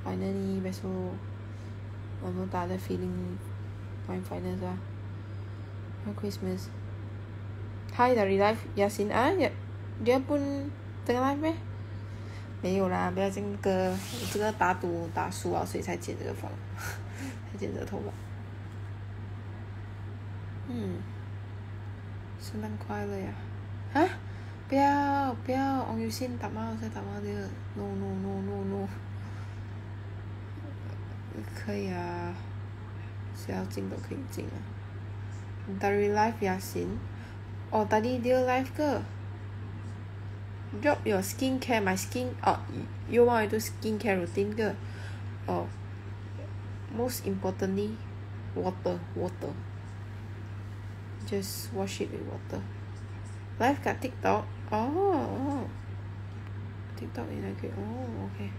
finally besok Mama tak ada feeling main finals lah. Merry Christmas. Hi dari live Yasin dia pun tengah live 咩？没有啦，不要这个，这个打赌打输了，所以才剪这个风，才剪这个头发。圣诞快乐呀！啊，不要不要，王宇信打骂我，再打骂这个 ，no no no no no， 可以啊，谁要进都可以进啊。Dari live Yasin, oh tadi dia live ke? Drop your skincare, my skin. Oh, you want to do skincare routine ke? Oh, most importantly, water. Just wash it with water. Live kat TikTok. Oh. TikTok ni lagi. Oh, okay.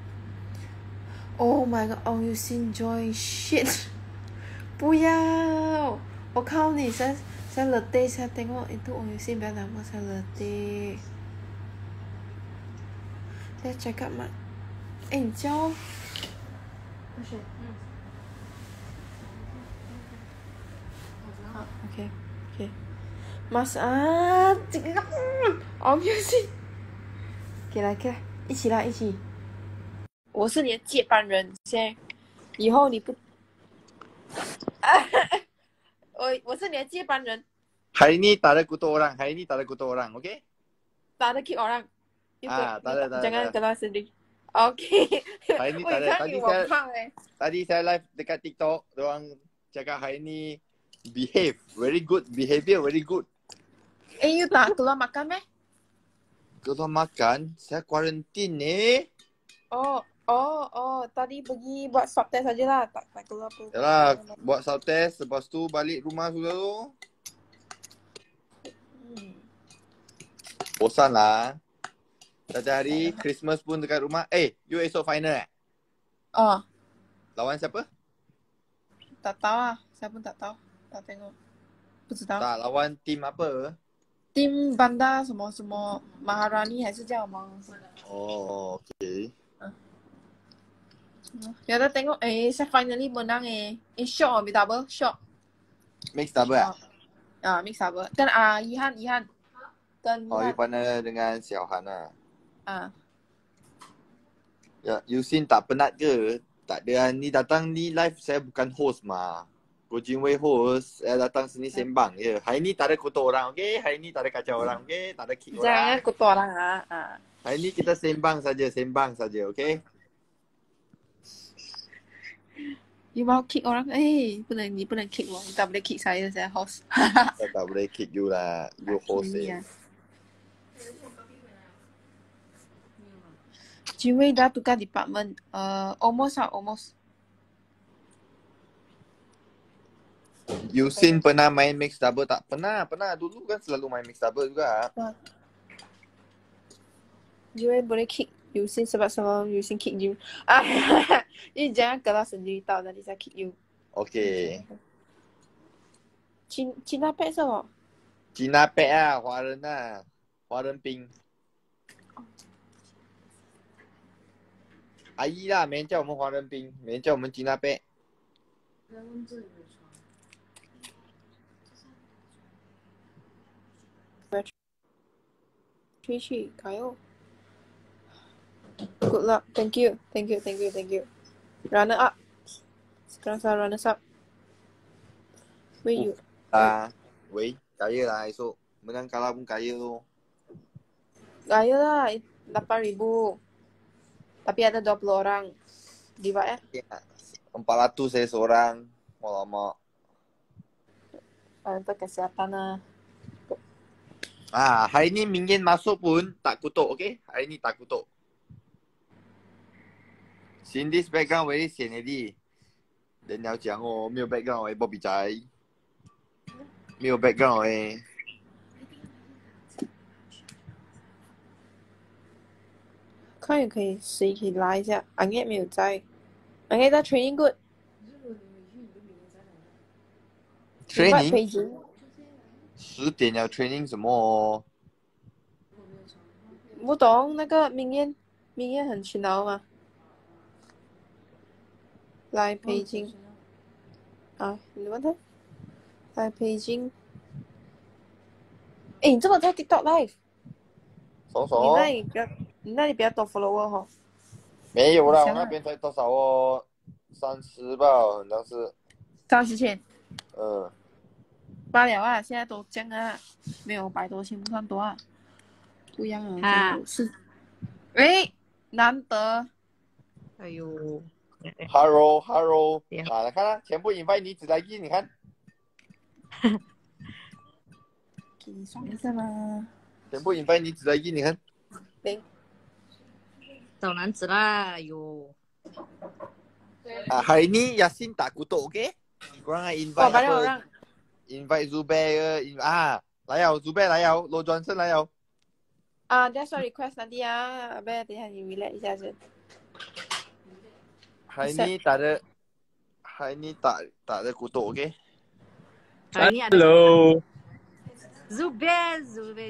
Oh my god, oh you seen joy shit. 不要，我靠你saya letih, saya tengok itu oh you seen biar lama saya letih. Saya cakap mak,你教？OK， Mas obviously， 给来，一起啦，一起。我是你的接班人，现在以后你不，我是你的接班人。 Hari ni tak ada kutuk orang, okey? Tak ada kick orang. Tak ada. Jangan keluar sendiri. Okey. Hari ni tak ada. Tadi saya live dekat TikTok, orang cakap hari ni behave, very good, behavior very good. You tak keluar makan meh? Keluar makan, saya quarantine ni. Oh, tadi pergi buat swab test sajalah, tak keluar apa. Yalah, buat swab test, lepas tu balik rumah sudah tu. Bosan lah. Satu hari Christmas pun dekat rumah. You esok final Lawan siapa? Tak tahu lah, saya pun tak tahu. Tak tengok. 不知道。 Tak, lawan tim apa? Tim Banda 什么 Maharani 还是叫什么？ Oh, okay. Ya dah tengok saya finally menang shock ambil double shock. Mix double Mix double. Kan Yihan. Kan you partner dengan Xiaohan lah. Ya, Yusin tak penat ke? Tak ada, ni datang ni live saya bukan host mah. Go Jinwei host, saya datang sini sembang je. Hari ni tak ada kutuk orang, okey? Hari ni tak ada kacau orang, okey? Tak ada kick orang. Jangan kutuk orang Hari ni kita sembang saja, okey? You mau kick orang? 你不能 kick 我，你tak boleh kick saya host. Saya tak boleh kick you lah, you host Jinwei dah tukar department. Almost. Yusin pernah main mix double tak? Pernah. Dulu kan selalu main mix double juga. Jinwei boleh kick Yusin sebab Yusin kick you. You jangan keluar sendiri tau, nanti saya kick you. Okay. Cina Pet 是什么？ Cina Pet 啊，华人兵。阿姨啦，没人叫我们华人兵，没人叫我们Cina Pet。 去，加油 ！Good luck, thank you. Runner up. Sekarang saya runner up. Wait you. Wait, kaya lah esok. Menang kalah pun kaya tu. Kaya lah, 8,000. Tapi ada 20 orang. Divide 400 saya seorang. Alamak. Untuk kesihatan lah. Hari ni Mingyan masuk pun tak kutuk, okay? Hari ni tak kutuk. Cindy's background very 显 already. 人要讲没有 background 不比赛，没有 background 看也可以，谁可以拉一下？俺也没有在，俺也在 training good。 training 10点要 training 什么？ 不懂那个明艳很勤劳吗？ 来北京。啊，你问他。来北京。哎，你怎么在 TikTok live？ 爽爽。 你那里比较多 follower 哈。 没有啦， 好像啊我那边才多少哦，30吧，好像是。 30千。 嗯， 罢了啊，现在都这样啊，没有100多千不算多啊，不一样啊， 哈真的是。喂，难得。 哎呦， Hello， 对啊，看啊，全部 invite 女子来一，你看， 给你算一下嘛。 全部 invite 女子来一，你看。 零。 找男子啦，哟， Ah, hari ni Yasin tak kutuk, okey? Korang invite 哦，反正我 apa? 让 Invite Zubair ke? Layau, Zubair layau, Lo Johnson layau. 啊，that's a request nanti ya，不要等一下你 relax 一下先。 Hari ni tak ada, hari ni tak ada kutuk, okey? hari ni ada Hello. Zubair.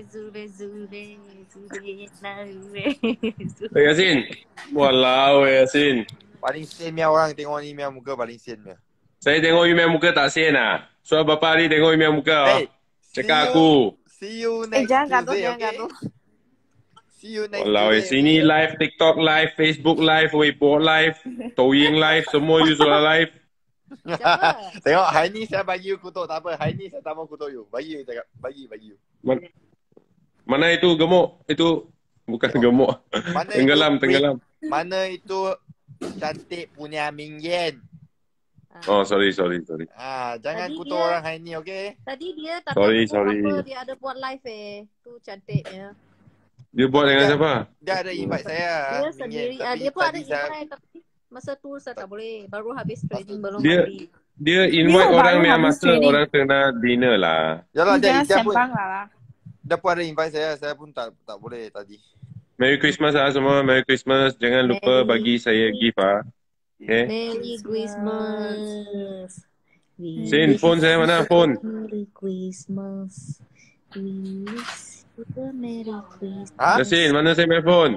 Yasin. Walau Yasin. Paling sen punya orang tengok ni punya muka paling sen punya. Saya tengok you punya muka tak sen lah. So bapa ni tengok you punya muka. Hey, Cakap aku. See you next jangan gaduh, Tuesday, jangan okay? gaduh. See you next Walau Tuesday. sini live TikTok live, Facebook live, Weibo live, Douyin live, semua you sudah live. Siapa? Tengok, hari ni saya bagi you kutuk, tak apa. Hari ni saya tak mau kutuk you. Bagi you cakap. Bagi you. Mana itu gemuk? Itu bukan gemuk. Mana Tenggelam. Mana itu cantik punya Ming Yen. Oh, sorry. Jangan Tadi kutuk dia- orang hari ni, okey? Tadi dia tak Sorry. tahu apa dia ada buat live tu cantiknya. Dia buat dengan siapa? Dia ada invite saya. Dia Ming Yen, sendiri, tapi dia pun ada tadi saya- invite tapi masa tu saya tak boleh. Baru habis training, belum Dia- mandi. Dia invite Dia orang baru yang habis masa training. orang tengah dinner lah. Yalah, Ni jangan dia pun sembang lah. dia pun ada invite saya pun tak boleh tadi. Merry Christmas lah semua. Merry Christmas. Jangan lupa Merry bagi saya gift ah. Okay. Merry Christmas. We Sin, wish phone saya mana? you Phone. Merry Christmas. We wish you a Merry Christmas. Ha? Yasin, mana saya punya phone?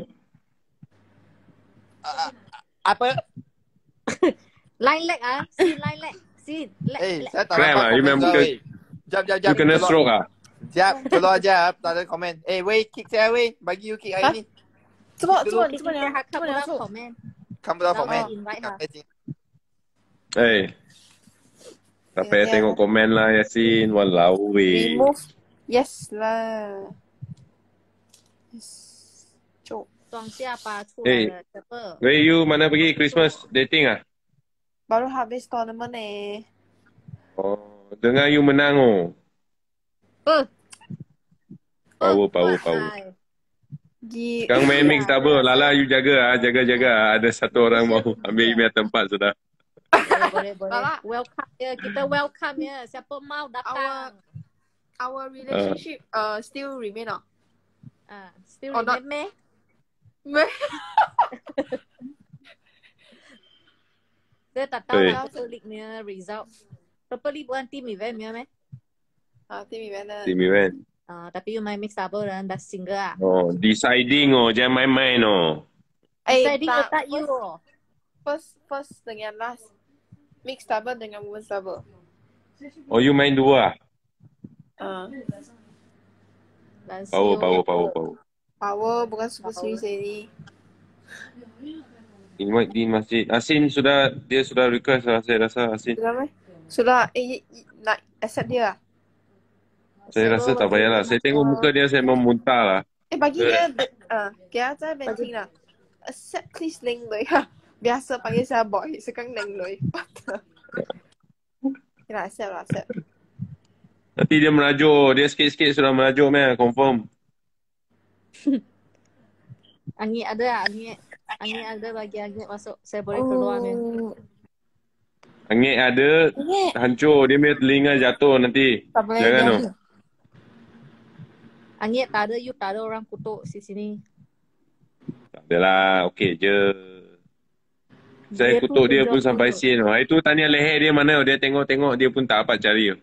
Apa? Line lag Sin line lag. Sin lag. Saya tak Cram nampak lah, you komen memang kau, muka- weh. Jap. You kena Keluar. stroke ah. Jap, keluar jap. Tak ada komen. Weh, kick saya, weh. Bagi you kick hari Ha? ni. 这么 Kita 你 hak 这么 kamu 描 dah 述？ komen. 看不到 komen. invite ha. Eh. Tak payah tengok komen lah Yasin. Walau weh. remove yes lah. Yes. 就装下巴出来了，siapa? Weh, you mana pergi Christmas dating ah? baru habis tournament ni. Oh, dengar you menang oh. Power. Hai. Di Sekarang main mix double. Lala you jaga ah, jaga. Ada satu orang mau ambil email tempat sudah. Boleh. Lala. Welcome ya, kita welcome ya. Siapa mau datang? our relationship still remain ah. Still Oh, not- remain Meh. Saya tak tahu Eh. lah Purple League punya result. Purple League bukan team event punya meh? Team event lah. Team event. Tapi you main mix double dan dah single ah. Oh, deciding oh. Jangan main-main oh. Deciding tak you. First dengan last. Mix double dengan women's double. Oh, you main dua ah? Dan Power. Power bukan super series ini. Invite di masjid. Asin dia sudah request lah saya rasa Asin. Sudah meh? Sudah. Nak accept dia lah. Saya rasa tak payahlah. Saya tengok muka dia saya mau muntah lah. Bagi dia 给他在那边听了 accept please 零雷啊 biasa panggil saya boy sekarang 零雷 okay lah accept Nanti dia merajuk. Dia sikit-sikit sudah merajuk meh. Confirm. Angin ada bagi Angin masuk. Saya boleh keluar meh. Angin ada. Hancur. Dia punya telinga jatuh nanti. tak boleh Jangan dia. oh. Angin tak ada, you tak ada orang kutuk di sini. Tak adalah. Okey je. Saya Dia kutuk dia pun tunjuk sampai kutuk. sin. Itu tanya leher dia mana. Dia tengok-tengok dia pun tak dapat cari.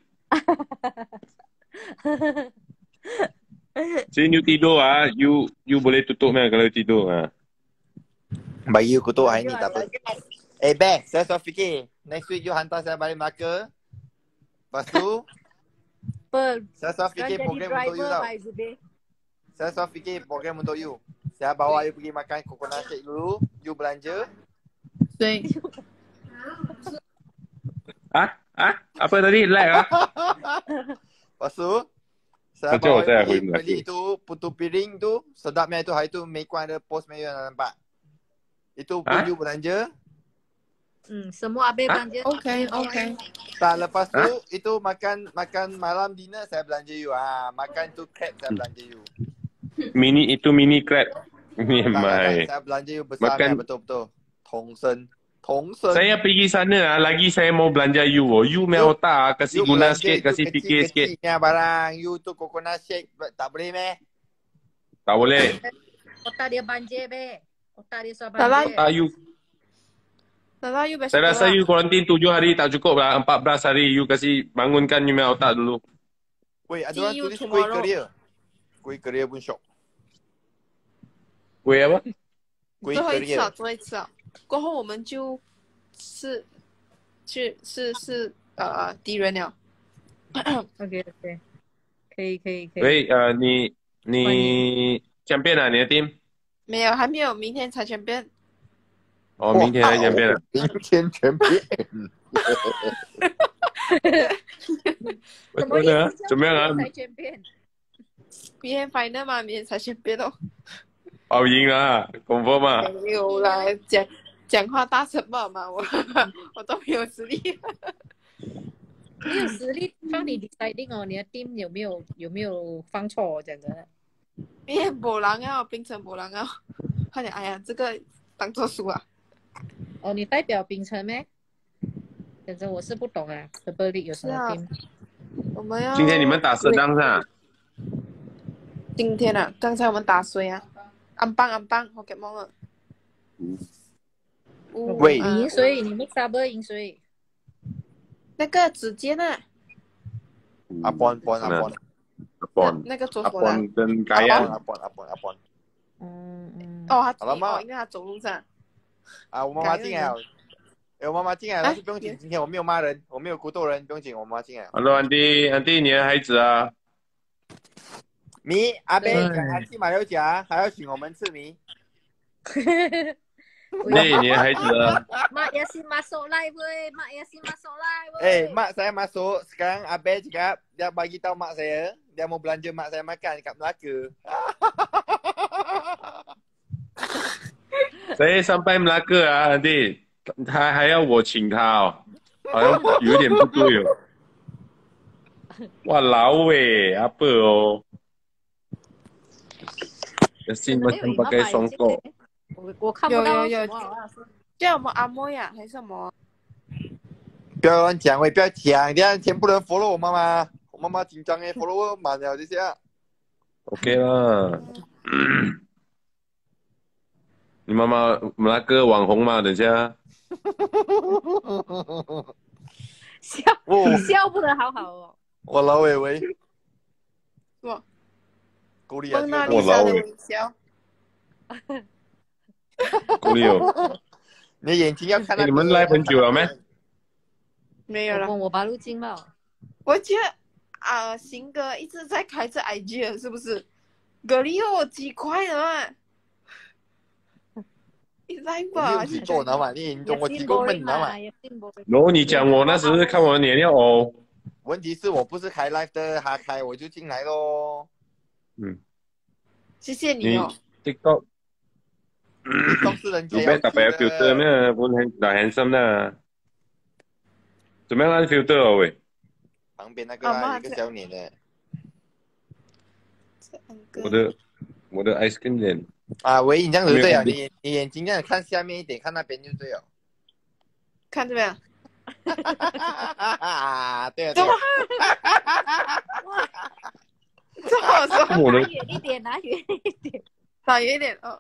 Sin you tidur ah. You boleh tutup meh kalau you tidur ah. Bagi you kutuk hari ni tak apa. Beh, saya sudah fikir. Next week you hantar saya balik Melaka. Lepas tu, saya sudah fikir program untuk you tau. Saya sudah fikir program untuk you. Saya bawa you pergi makan coconut shake dulu. You belanja. 所以 Apa tadi? Lag ah? Lepas tu, saya Macam bawa saya you pergi boleh beli tu putu piring tu. Sedapnya itu. Hari tu Meikuan ada post menu yang nampak. Itu pun you belanja. Semua Abe belanja. OK OK， Tak, lepas tu itu makan malam dinner saya belanja you. Makan tu crab saya belanja you. Mini crab. Ni Tak, mai. saya belanja you besar Makan- betul-betul. Thongsen. Saya pergi sana lagi saya mau belanja you. You punya otak kasih You guna belanja sikit, itu kasih fikir sikit. kecil-kecilnya barang. You tu coconut shake tak boleh meh? Tak boleh. Otak dia banjir, Be. Otak dia sudah tak lah. banjir. Tak you. Dalam you besok Saya rasa you kuarantin 7 hari tak cukup lah. 14 hari you kasih bangunkan you punya otak dulu. Weh, ada See orang you tulis kuih tomorrow. keria. Kuih keria pun syok. Kuih apa? Kuih 最后一次啊， keria. 最后一次啊，过后我们就是敌人了。 OK，可以。 喂，你champion啊？你的 team？ 没有，还没有，明天才全变。 哦，明天才champion 啊？ 明天全变。 什么意呢思？ 怎么样啊？ 才全变。 明天 final 嘛，明天才全变哦。 跑赢了啊，confirm 啊？ 没有啦，讲话大声嘛，我都没有实力。 没有实力帮你 deciding 哦，你的 team 有没有放错？讲真的， 明天没人啊，冰城没人啊，快点，哎呀，这个当做输啊。 哦，你代表槟城咩？讲真，我是不懂啊 ，Super League 有什么 team？ 我们要今天你们打蛇当上？ 今天啊，刚才我们打谁啊？安邦我给忘了。 喂你赢谁？你 mix double 赢谁？ 那个指尖啊， 阿邦， 那个左阿手的。 邦跟盖亚。 阿邦。 哦， 好了吗因为他走路上。 我妈妈进来了。我妈妈进来了，但是不用紧，今天我没有骂人，我没有鼓动人，不用紧，我妈妈进来了。 Hello，安迪，你的孩子啊？ 米阿贝讲他去马六甲，还要请我们吃米。 你的孩子啊？ Mak Yasin masuk live weh. Mak Yasin masuk live weh. Mak saya masuk. Sekarang Abel cakap dia bagi tahu mak saya, dia mau belanja mak saya makan dekat Melaka. Saya sampai Melaka啊，安迪，他还要我请他哦，好像有点不对哦。哇，老诶，apa oh？Yasin 没有 macam pakai songkok。 我看不到有什么好像是叫我们阿莫呀，还是什么？ 不要乱讲，喂，不要讲，这样全部人 follow 我妈妈，我妈妈紧张诶，follow 满了这下。 OK 啦。你妈妈Melaka网红嘛？等下。 笑不得好好哦。 我老伟伟， 我鼓励啊！ 蒙娜丽莎的微笑。 鼓励哦。 你眼睛要看到。 你们来很久了没？ 没有了。 我把路径嘛。 我觉得行哥一直在开着 IG 了，是不是？格里奥几块了嘛？你来吧。 你几个呢嘛？你中我几个门呢嘛？ 然后你讲我那时是看我的脸要哦。 问题是我不是开 live 的，他开我就进来咯。 谢谢你哦。 TikTok。 TikTok 是人家要tak payah filter咩？pun dah handsome 啦。怎么样按 filter 哦喂？ 旁边那个啦，一个小脸的。 我的 ice cream 脸。 喂，你这样子对啊，你眼睛这样看下面一点，看那边就对了。 看这边。 对啊。 怎么？这么说？ 拿远一点，拿远一点， 拿远一点哦。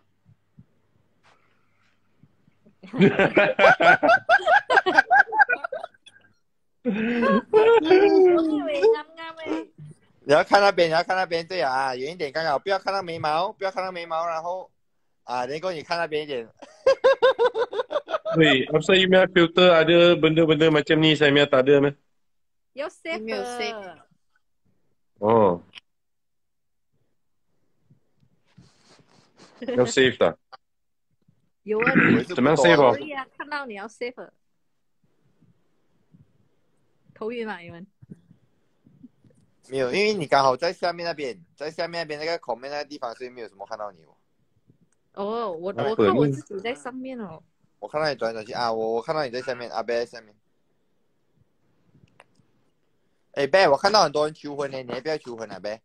你要看那边，对啊，远一点刚好，不要看到眉毛，然后结果你看那边一点。 Weh, apa you punya filter ada benda-benda macam ni, saya punya tak ada meh? 要 save 没有 save 的。 Oh, 要 save 的。 有啊， 我也你是怎么样不懂 save 啊。 哦？ 可以啊，看到你要 save 的。头晕吗？你们？ 没有，因为你刚好在下面那边，在下面那边那个 comment 那个地方，所以没有什么看到你哦。 哦，我啊看我自己在上面哦。 我看到你转来转去啊，我看到你在下面，阿贝在下面。哎，贝，我看到很多人求婚呢，你要不要求婚啊，贝？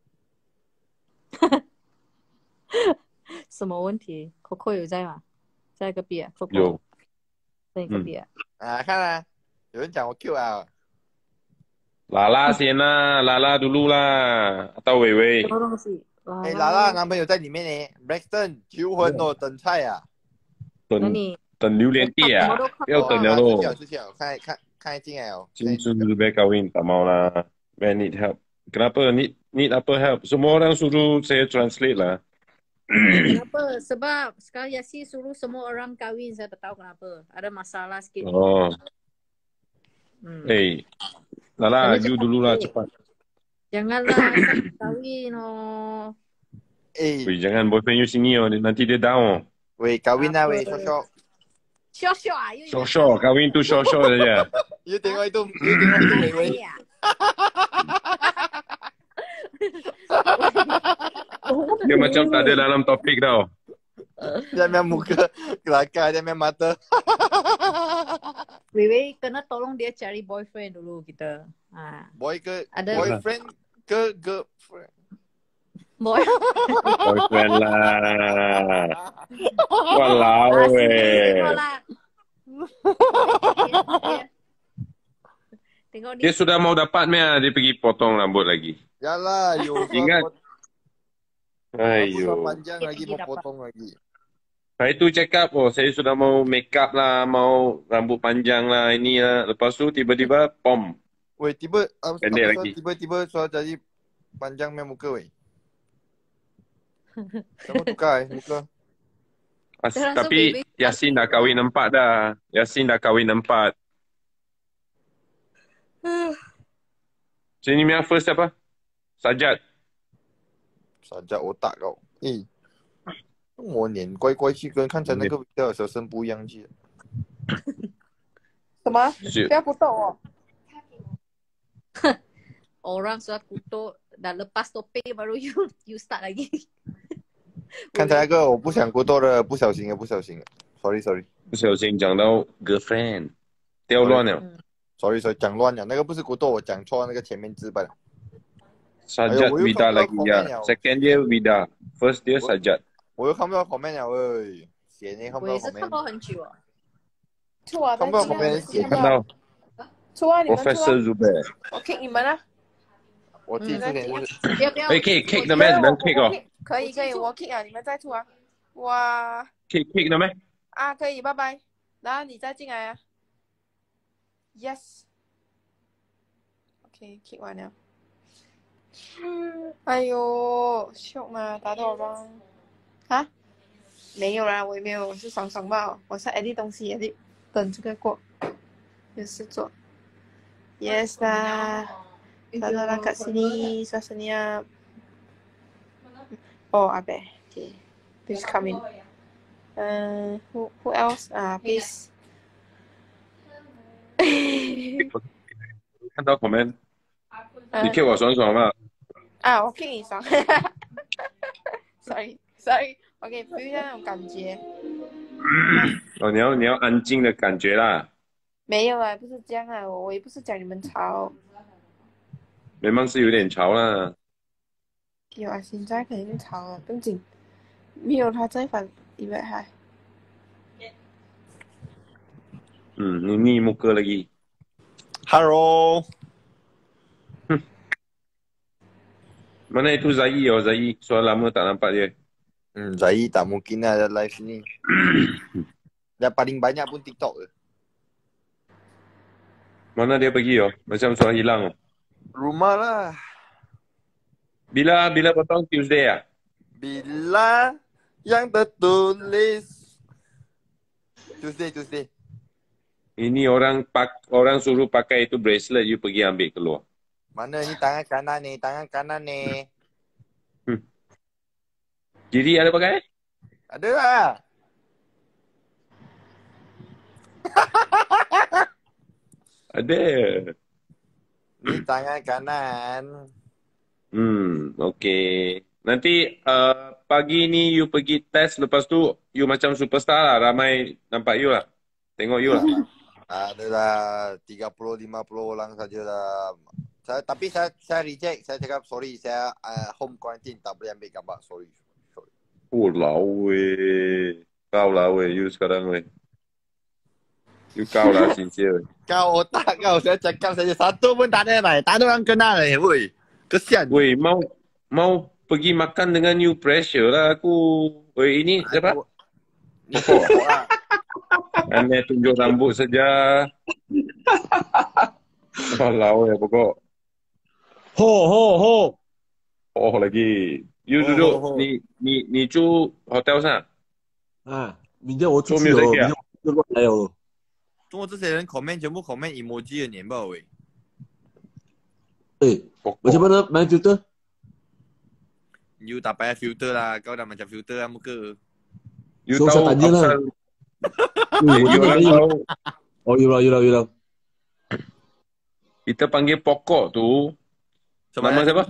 什么问题？Coco 有在吗？在隔壁啊？Coco 有， 在你隔壁啊？ 啊，看啊，有人讲我 Q 啊。 Lala先啦，Lala dulu lah，atau 伟什伟么东西？ 哎，拉拉男朋友在里面呢，Braxton 求婚哦，等菜啊。 那等你等榴莲叶啊，不要等了咯。 出去了，看进来哦。 Since sudah kahwin tak mau lah. Man need help. Kenapa? Need apa help? Semua orang suruh saya translate lah. Kenapa? Sebab sekarang Yasi suruh semua orang kahwin. Saya tak tahu kenapa. Ada masalah sikit. Oh, hey, Lala, Kena you cepat dulu lah sikit. cepat. Janganlah sampai kahwin oh. Eh, Weh, jangan boyfriend you sini oh, nanti dia down oh. weh, kahwin lah weh, Apa? syok-syok. Syok-syok ah. You Syok-syok, kahwin tu syok-syok saja. You tengok itu weh, weh. Dia macam tak ada dalam topik tau. Dia punya muka kelakar, dia punya mata. Wewe kena tolong dia cari boyfriend dulu kita. Ha. Boy ke Ada boyfriend ke girlfriend? Boyfriend lah. Walau weh. Tengok Dia ni. sudah mau dapat meh, dia pergi potong rambut lagi. Yalah, you Ingat. rambut dah Ayo. panjang lagi mau potong lagi. Hari tu cakap, oh saya sudah mau make up lah, mau rambut panjang lah, ini lah. Lepas tu tiba-tiba, pom. Weh, Pendek lagi. tiba-tiba soal jadi panjang punya muka weh. Kamu tukar muka. Tapi Yasin dah kahwin 4 dah. Yasin dah kahwin 4. Sini punya first apa? Sajat. Sajak otak kau. Eh, 我脸怪怪去，跟看起来那个比较小声不一样去。 什么？ 是不要不动哦。 Orang sudah kutuk dah lepas topik baru you start lagi. 看起来那个我不想过多的，不小心的，sorry， 不小心讲到 girlfriend，掉乱了。 sorry，讲乱了，那个不是骨头，我讲错那个前面字罢了。 Sajat Vida lagi ya. Second dia Vida. First dia Sajat. 我又看不到 comment 了，喂，写你看不到我也是看 comment， 到很久啊。 出啊！ 看不到 comment 写看到出啊！你们出 Professor 啊！ Zubair。 我 kick 你们啊！ 我记之前就是不要不要。 哎，kick 的咩？能 kick 哦可以，我 kick 啊！你们再出啊！哇 ？kick 的咩？ 啊，可以，拜拜。然后你再进来啊。Yes。OK，kick 完了。哎呦，秀吗？打到我吧。啊？没有啦，我也没有，我是爽爽吧。我是 edit 东西 edit，等这个过，有事做。Yes 啦。Kalau lah kat sini, suasananya. Oh, Abe. Okay. Please come in. Who else? Please. 看到 comment，你 kick 我爽爽嘛？ 我 kick 你爽。Sorry. OK， 不要那种感觉。 哦，你要安静的感觉啦。 没有啊，不是这样啊，我也不是讲你们吵。 memang 是有点吵啦。 有啊，现在肯定吵了，不用紧。没有他在房里面还。 Ini muka lagi. Hello. Mana itu Zai oh Zai. Soal lama tak nampak dia. Zai tak mungkin lah ada live ni. Dia paling banyak pun TikTok ke. Mana dia pergi oh? Macam soal hilang oh. Rumah lah. Bila potong Tuesday ah? Bila yang tertulis Tuesday. Ini orang suruh pakai itu bracelet, you pergi ambil keluar. Mana ni tangan kanan ni. Kiri ada pakai? Ada lah. Ada. Ni tangan kanan. Okay. Nanti pagi ni you pergi test, lepas tu you macam superstar lah. Ramai nampak you lah. Tengok you lah. Adalah 30-50 orang sajalah. Tapi saya reject. Saya cakap sorry. Saya home quarantine. Tak boleh ambil gambar. Sorry. Oh weh. Kau lah weh. You sekarang weh. You kau lah sincere. Kau otak kau. Saya cakap saja. Satu pun tak ada lah. Tak ada orang kenal lah. Weh. Kesian. Weh, mau pergi makan dengan you pressure lah aku. Weh, ini siapa? Pokok. Aneh tunjuk rambut saja. Alah weh, pokok. Ho. Oh lagi. You duduk你住 hotel 上？ 明天我出去哦，明天我就乱来哦。 中国这些人 comment 全部 comment emoji 的年报喂。 macam mana main filter? You tak payah filter lah. Kau dah macam filter lah muka. You so, tahu saya tanya lah. You orang tahu. Oh, you lah. Kita panggil pokok tu. Nama siapa?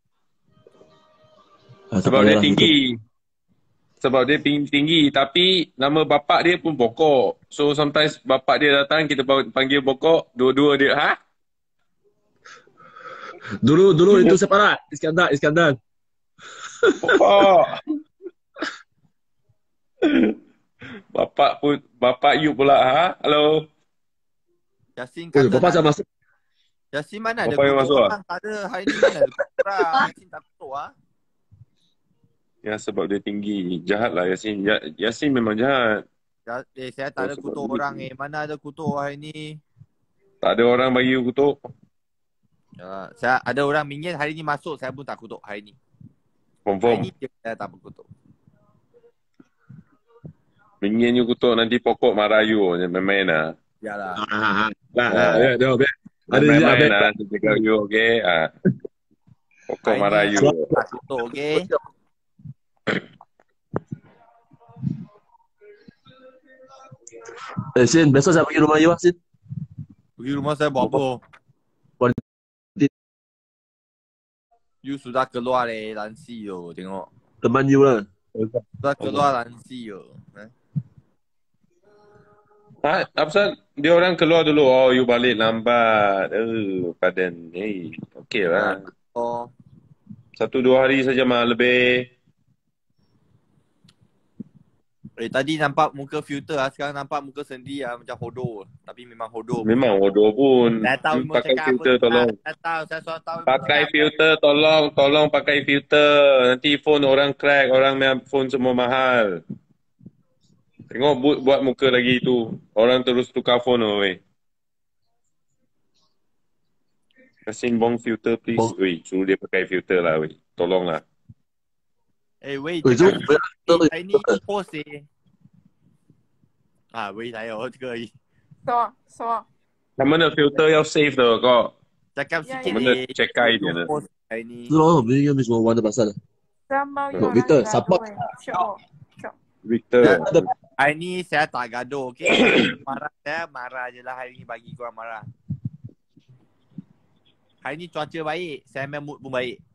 Sebab dia tinggi. Sebab dia tinggi. Tapi nama bapak dia pun pokok. So sometimes bapak dia datang, kita panggil pokok. Dua-dua dia. Ha? Dulu itu siapa lah? Iskandar. Pokok. Bapak you pula. Ha? Halo. Yasin kata. Bapak saya masuk. Yasin mana ada Bapak yang masuk orang? Tak ada. Hari ni mana ada orang. Yasin tak kutuk lah. Ya sebab dia tinggi. Jahat lah Yasin. Yasin memang jahat. Saya tak ada kutuk orang Mana ada kutuk hari ni? Tak ada orang bagi you kutuk. Saya ada orang minyak hari ni masuk. Saya pun tak kutuk hari ni. Confirm. Hari ni saya tak berkutuk. Minyak you kutuk nanti pokok marah you. Main-main lah. Yalah. Main-main lah. Jaga you okay. Pokok marah you. Tak kutuk okay. Sin, besok saya pergi rumah you lah, Sin. Pergi rumah saya buat apa? You sudah keluar lansi yo. Tengok. Teman you lah. Sudah keluar lansi yo. Apa pasal dia orang keluar dulu. Oh, you balik lambat. Padan. Okay lah. Oh. 1-2 hari saja mah lebih. Tadi nampak muka filter lah. Sekarang nampak muka sendiri lah. Macam hodoh. Tapi memang hodoh. Memang hodoh pun. Saya tahu pakai filter tolong. Saya tahu. Pakai filter tolong pakai filter. Nanti phone orang crack. Orang phone semua mahal. Tengok buat muka lagi tu. Orang terus tukar phone weh. Kasin bong filter please. Weh, suruh dia pakai filter lah weh. Tolonglah. Wei， 你 post 喂，来哦，这个说他们的 filter 要 save 的个， cakap sikit 我们的 check 一点的。 post hari ni. 是咯，我们应该没什么玩的pasal. Victor, support. Victor. Hari ni saya tak gaduh, okay? Marah je lah hari ni bagi korang marah. Hari ni cuaca baik, saya main mood pun baik.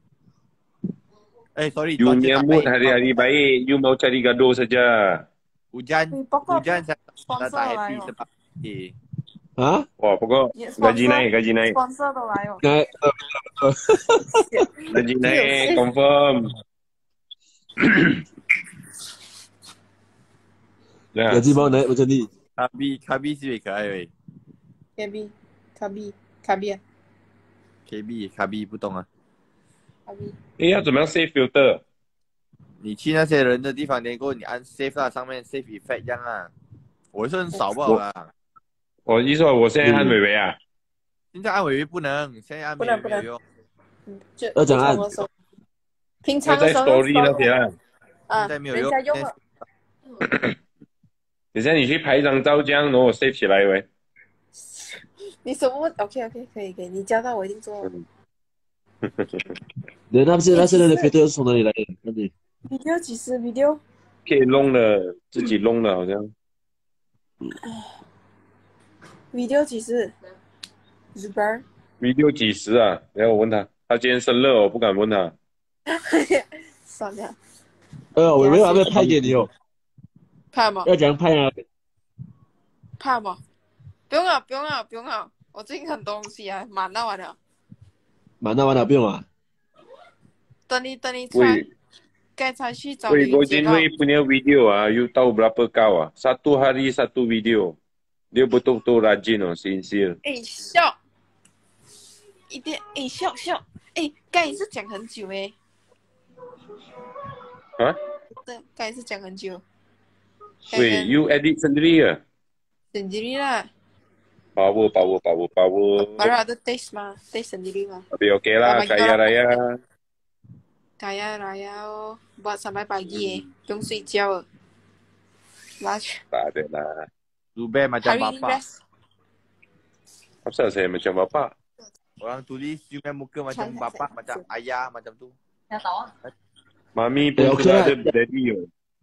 Sorry, You cuaca punya tak mood baik. hari-hari baik, you mau cari gaduh saja. Hujan saya tak happy sebab Ha? Wah, pokok gaji naik. sponsor 都来哦。 Gaji naik, confirm. Ya. Gaji baru naik macam ni. Kabi sibuk ke ai wei. Kabi 不懂啊。 要怎么样 save filter？ 你去那些人的地方，连过你按 save 啦，上面 save effect 这样啊。我是很少吧啦。 我意思说，我现在按伟伟啊。 现在按伟伟不能，现在按伟伟没有用。 要怎样按？ 在平常的时候 story 那些啊。 现在没有用。 人家用了。 等下你去拍一张照，这样然后我 save 起来喂。 你什么问？OK OK 可以，你教到我一定做。 那些人的 filter 是从哪里来的？那你 video 几时 video 可以弄的，自己弄的好像。 video 几时 Zubar ？video 几时啊？然后我问他，他今天生日，我不敢问他。 算了， 伟伟还没有拍给你哦。 怕吗？ 要怎样拍啊？ 怕吗？不用啊，不用啊，不用啊！我最近很多东西啊，满到完了。 完了，不用啊。 等你出来，该才去找 Woi, 你 Gojinwei punya video you tahu berapa kau ah? 1 hari 1 video. Dia betul-betul rajin sincere. 笑，一点笑，刚才是讲很久啊？ 对，刚才是讲很久。 Wei, you edit sendiri ke? Sendiri lah. Power. Baru ada taste mah, taste sendiri mah. Tapi okey lah, kaya raya. Kaya raya buat sampai pagi不用睡觉了。 Tak ada lah. Zubair macam hari ini bapak. rest. Kenapa saya macam bapak? Orang tulis you punya muka macam bapak, macam ayah, macam tu. Dah tahu. Mami pun sudah ada daddy.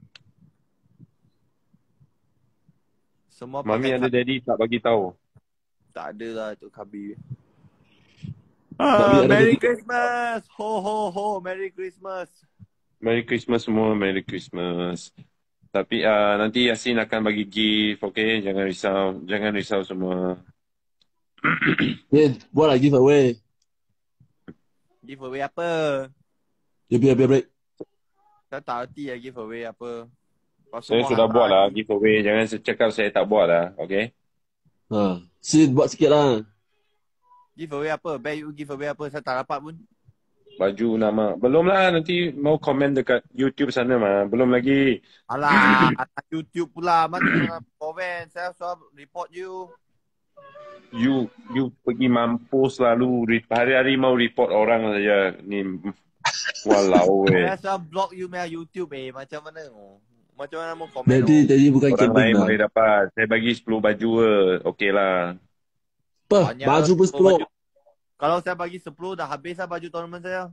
Semua Mami pakai ada daddy tak bagi tahu. Tak ada lah tu Kabir. Tapi ada Merry jadi- Christmas! Ho! Merry Christmas! Merry Christmas semua, Merry Christmas. Tapi nanti Yasin akan bagi gift, okay? Jangan risau semua. Din, buatlah giveaway. Giveaway apa? Ya, biar break. Saya tak erti ya giveaway apa. Saya sudah buat lah giveaway, jangan cakap saya tak buat lah, okay? Sin, buat sikit lah. Giveaway apa? Baik you giveaway apa? Saya tak dapat pun. Baju nama. Belum lah, nanti mau komen dekat YouTube sana mah. Belum lagi. Alah, YouTube pula. Mana komen? Saya suruh report you. You pergi mampus lalu. Hari-hari mau report orang saja. Ni, walau Saya suruh block you punya YouTube Macam mana? Macam mana mau komen? Jadi bukan orang campaign lain lah. boleh dapat. Saya bagi 10 baju okey lah. Apa? Banyak Baju pun 10. Kalau saya bagi 10 dah habis lah baju tournament saya.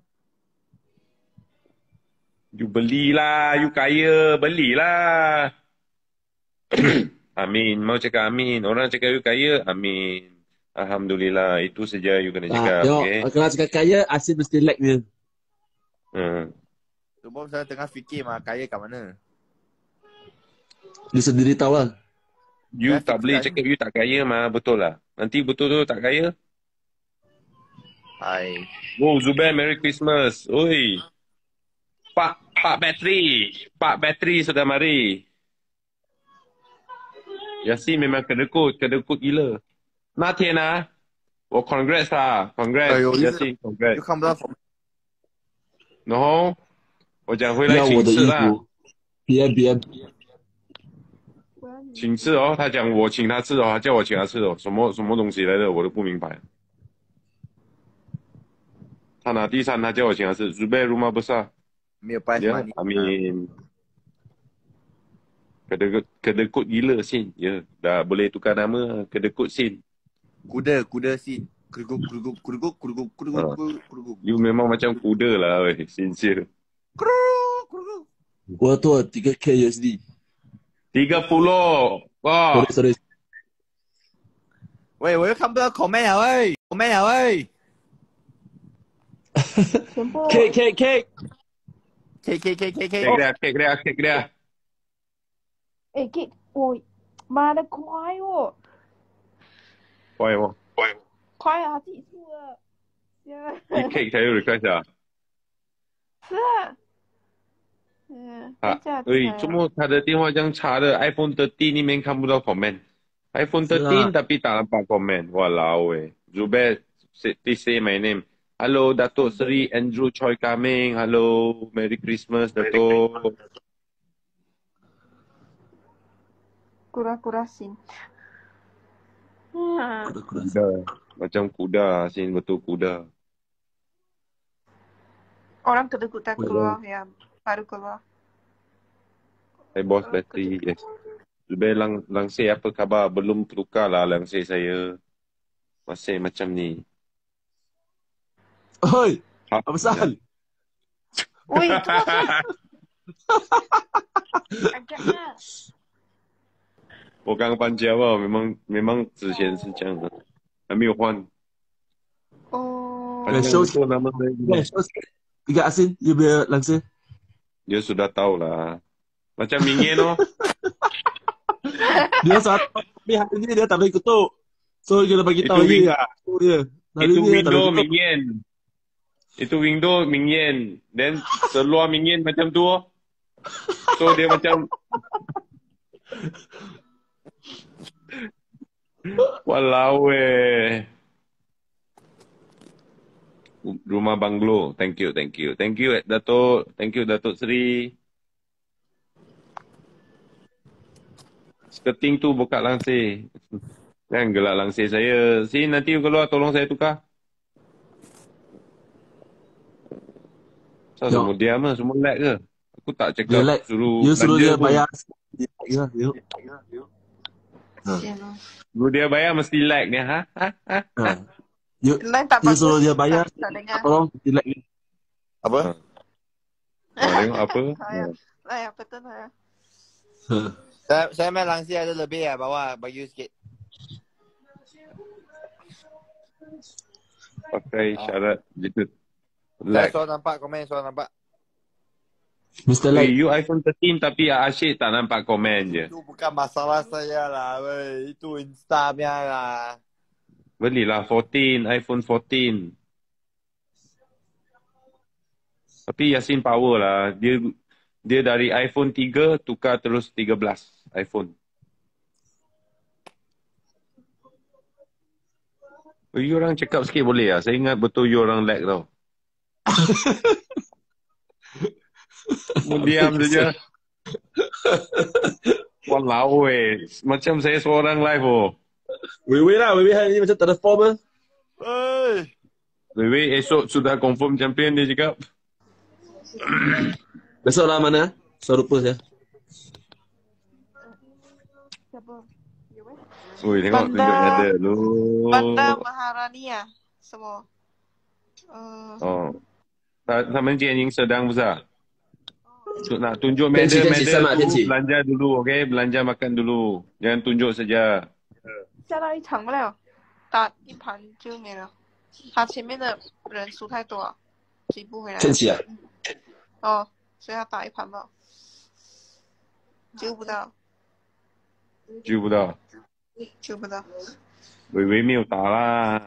You belilah, you kaya, belilah. Amin. Mau cakap amin. Orang cakap you kaya, amin. Alhamdulillah. Itu saja you kena cakap, Tengok, okay? kalau cakap kaya, Asin mesti like dia. Sebab saya tengah fikir kaya kat mana. Dia sendiri tahu lah. You Saya tak boleh fikirkan. cakap you tak kaya mah, betul lah. Nanti betul-betul tak kaya. Hai. Oh, Zubair, Merry Christmas. Oi. Pak bateri sudah mari. Yasin memang kedekut gila. 那天啊，我 congrats 他 ，congrats 哎呦 Yasin congrats。 You 看不到什么。 然后我讲回来要我的衣请吃啦， 服。PM。 请吃哦。他讲我请他吃哦，他叫我请他吃哦，什么东西来的，我都不明白。他拿第三，他叫我请他吃。Zubair rumah besar。 没有拜什 Ya, 么。 amin. Kedekut gila Sin. Ya, dah boleh tukar nama Kedekut Sin. Kuda Sin. Kuruguk. You memang macam kuda lah weh, sincere. Kuruguk. 我多 3K USD。 30. Wah. Sorry。 喂，我又看不到 comment 了喂，comment 了喂。 全部 K。 K。 Kek dia. 哎，给我妈的快哦， Why mo? 快啊，自己出了， 你 cake 才有 request 啊？ 是啊， 对，怎么他的电话这样差的 ？iPhone 13里面看不到 comment。iPhone 13 tapi tak nampak comment. Walau weh. Zubair, please say my name. Hello, Datuk Seri Andrew Choi Kaming. Hello, Merry Christmas, Datuk. Kura-kura Sin. Kuda. Macam kuda, Sin. Betul kuda. Orang kedekut tak keluar ya, baru keluar. Hey, boss battery. Yes. Lebih langsir apa khabar? Belum tukar lah langsir saya. Masih macam ni. Oi, Ha? apa pasal? Ui, tu agaknya. 我刚搬家吧，memang 之前是这样的，还没有换。 Oh. 反正 show itu nama Ya, show sikit. Tiga asin, you punya langsir. dia sudah tahu lah. Macam Mingin oh. Dia satu, tapi hari ni dia tak boleh kutuk. So, kita bagi tahu Itu dia. So, dia. Hari Itu ni dia tak window boleh kutuk. Mingin. Itu window Mingin. Then seluar Mingin macam tu oh. So dia macam walau Rumah banglo. Thank you. Thank you, Datuk. Thank you, Datuk Seri. Skirting tu buka langsir. Jangan gelak langsir saya. Si nanti you keluar tolong saya tukar. Yo. Semua diam lah. Semua lag ke? Aku tak Dia cakap like, suruh you suruh dia belanja pun. bayar. Dia like lah, you. Kesian lah. Suruh dia bayar mesti lag ni. Ha? You, Line tak you bagus. suruh dia bayar. Tak dengar. Tolong, dia like. Apa? Tengok apa? Line apa tu lah. Saya main langsir ada lebih ya, bawa bagi you sikit. Pakai syarat gitu. Saya Lag. soal nampak komen, soal nampak. Mr. Hey, Like. you iPhone 13 tapi Asyik tak nampak komen je. Itu bukan masalah saya lah, wey. Itu Insta punya lah. Belilah 14, iPhone 14. Tapi Yasin power lah. Dia dari iPhone 3 tukar terus 13 iPhone. You orang cakap sikit boleh lah. Saya ingat betul you orang lag tau. Diam saja. Walau macam saya seorang live oh. Wei lah, Wei hari ni macam tak ada form lah. Hey. Wewe esok sudah confirm champion dia cakap. Besok lah mana? So lupa saya. Siapa? Oi, tengok Banda. tunjuk ada lu. Banda Maharani ya. Semua. Oh. Sama yang sedang besar. Nak tunjuk Tensi, medal sama, tu tensi. belanja dulu, okey? Belanja makan dulu. Jangan tunjuk saja. 下到一场不了，打一盘就没了。他前面的人输太多了，追不回来。 天气啊， 哦，所以他打一盘吧，救不到， 救不到。 救不到。 微微没有打啦。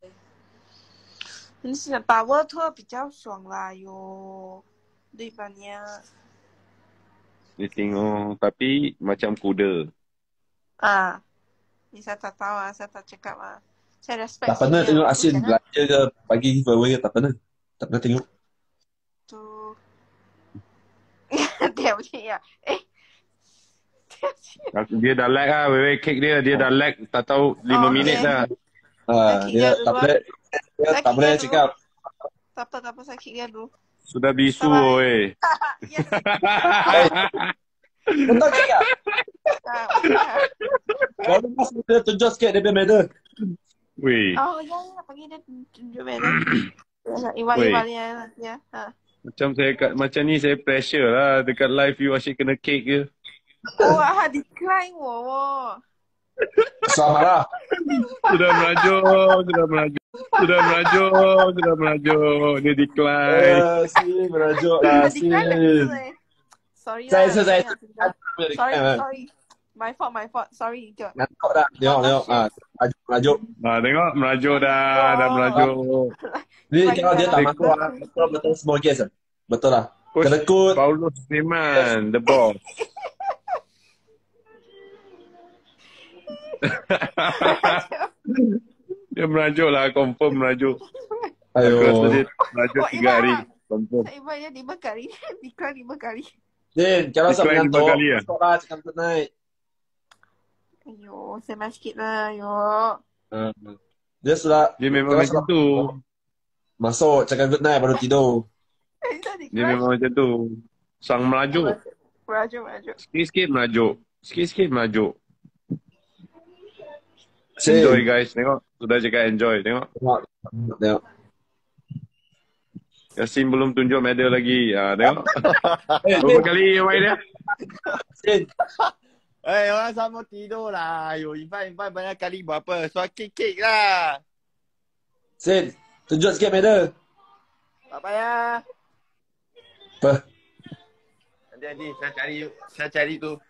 你想打沃特比较爽啦哟，对吧你？ Dia tengok tapi macam kuda. Ah, ni saya tak tahu ah, saya tak cakap ah. Saya respect. tak pernah senior, tengok Asin jangan belanja ke bagi giveaway ke, tak pernah. Tak pernah tengok. tu. 对不起呀，哎，对不起。 Dia dah lag lah, Wewe kick dia dah lag tak tahu 5 Oh, minit okay. dah. Dia tak boleh. Dia tak boleh cakap. Tak apa, saya kick dia dulu. Sudah bisu Bye-bye. oi. Yes. Betul ke tak? Ah, Kalau mas dia tunjuk sikit dia punya medal. Weh, oh ya, panggil dia tunjuk mana. Iwan Weh. ya. Ha. macam ni saya pressure lah dekat live you asyik kena kick je. Oh, ah, decline 我哦。 Selamat lah. Sudah merajuk. Dia decline. Sin merajuk lah. Sin. decline 两次哎。Sorry 啦。 Saya. Sorry. My fault. Sorry 就。 Nampak dah. Tengok. Merajuk. Tengok merajuk dah merajuk. Ni kalau dia tak Baik. masuk, betul semua guess lah. Betul lah. Coach Kena kut. Paulo Sliman, the boss. Dia merajuk lah, confirm merajuk. Aku rasa dia Ayo. merajuk Oh, 3 hari. Iman. Confirm. Iwan ya 5 kali. Decline 5 kali. Din, kalau saya Decline mengantuk, 5 kali ya? masuk lah cakap good night. Ayo, saya main sikit lah. Ayo. Dia sudah. Dia memang kalau macam sudah tu. Masuk, cakap good night baru tidur. Dia Dia memang macam tu. Sang merajuk. Merajuk. Sikit-sikit merajuk. Sikit-sikit merajuk. Sin. Enjoy guys, tengok. Sudah cakap enjoy, tengok. Tengok. Yasin belum tunjuk medal lagi. Tengok. Eh, Berapa kali yang main dia? Sin. Orang sama tidur lah. Yo, Ifan banyak kali buat apa? Suat kek lah. Sin. Tunjuk sikit medal. Tak payah. Apa? Nanti saya cari tu.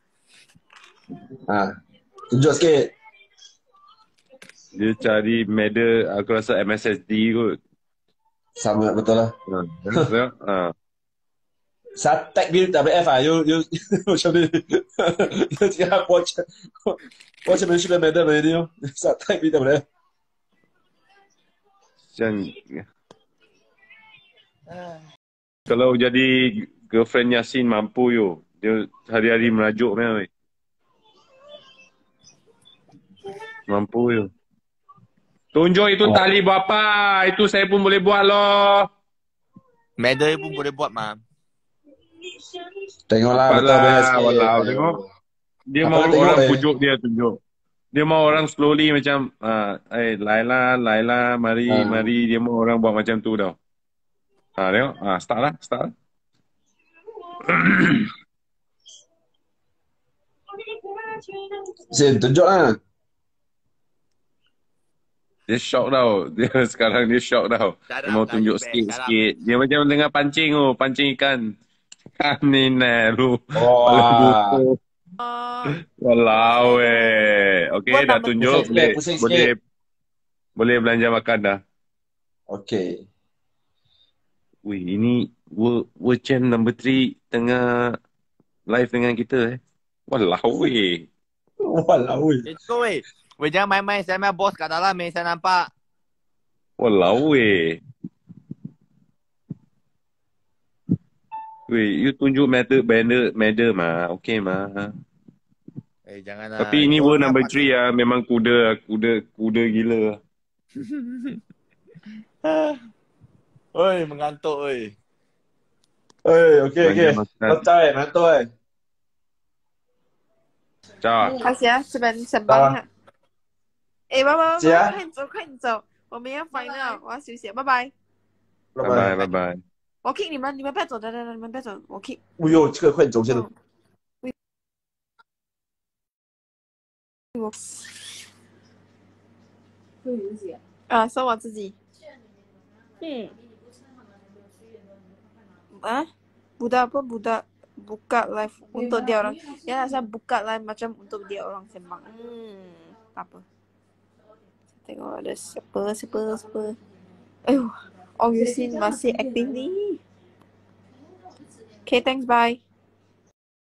Tunjuk sikit. Dia cari medal, aku rasa MSSD kot. Sama betul lah. Tengok. Saya tag BWF you macam ni. You cakap watch championship medal macam ni. Saya tag BWF. Kalau jadi girlfriend Yasin mampu yo. Dia hari-hari merajuk ni. Mampu yo. Tunjuk itu tali berapa. Itu saya pun boleh buat loh. Medal pun boleh buat, Mam. Tengoklah Walau tengok. Dia mau orang pujuk dia tunjuk. Dia mau orang slowly macam Laila, mari. Dia mau orang buat macam tu tau. Tengok. Start lah. Sin, tunjuk lah. Dia shock tau. Sekarang dia shock tau. Dia mau tunjuk sikit-sikit. Dia macam tengah pancing pancing ikan. Ni lu. Walau okey dah tunjuk. Boleh belanja makan dah. Okey. Wih, ini World Champ number 3 tengah live dengan kita Walau weh. Itu weh. Weh jangan main-main. Saya main bos kat dalam saya nampak. Walau weh. Weh, you tunjuk medal mah. Okey mah. Janganlah. Tapi ini World number 3 memang kuda gila. Oi, mengantuk oi. Okey. Mantap. Ciao。 开始啊，这边上班哈。拜，快点走，我们要 final，我要休息，拜拜。 拜拜。 我 kick 你们不要走，你们不要走，我 kick。 哎呦，这个快点走先。 说我自己。buka live untuk dia orang. Ya, saya buka live macam untuk dia orang sembang. Tak apa. Tengok ada siapa. Ong Yusin masih active ni. Okay, thanks, bye.